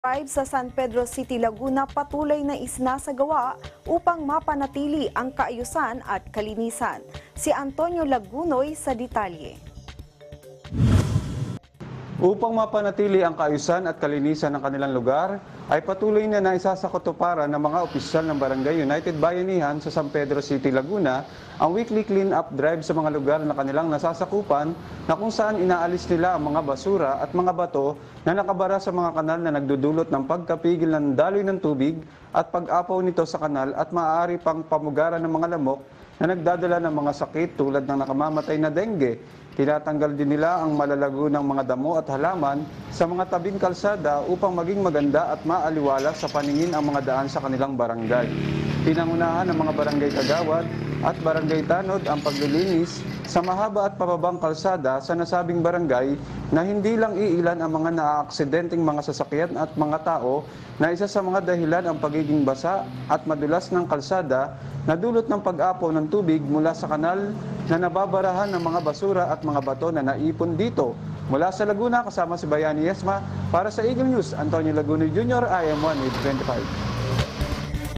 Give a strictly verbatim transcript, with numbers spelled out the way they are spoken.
Drive sa San Pedro City, Laguna patuloy na isinasagawa upang mapanatili ang kaayusan at kalinisan. Si Antonio Lagunoy sa detalye. Upang mapanatili ang kaayusan at kalinisan ng kanilang lugar, ay patuloy na naisasakatuparan ng mga opisyal ng Barangay United Bayanihan sa San Pedro City, Laguna ang weekly clean-up drive sa mga lugar na kanilang nasasakupan na kung saan inaalis nila ang mga basura at mga bato na nakabara sa mga kanal na nagdudulot ng pagkapigil ng daloy ng tubig at pag-apaw nito sa kanal at maaari pang pamugaran ng mga lamok na nagdadala ng mga sakit tulad ng nakamamatay na dengue. Tinatanggal din nila ang malalago ng mga damo at halaman sa mga tabing kalsada upang maging maganda at maaliwala sa paningin ang mga daan sa kanilang barangay. Pinangunahan ng mga barangay kagawad at barangay tanod ang paglilinis sa mahaba at pababang kalsada sa nasabing barangay na hindi lang iilan ang mga naaaksidenteng mga sasakyan at mga tao na isa sa mga dahilan ang pagiging basa at madulas ng kalsada na dulot ng pag-apaw ng tubig mula sa kanal na nababarahan ng mga basura at mga bato na naipon dito. Mula sa Laguna, kasama si Bayani Yesma, para sa Eagle News, Antonio Lagunoy Junior, I M one eight twenty-five.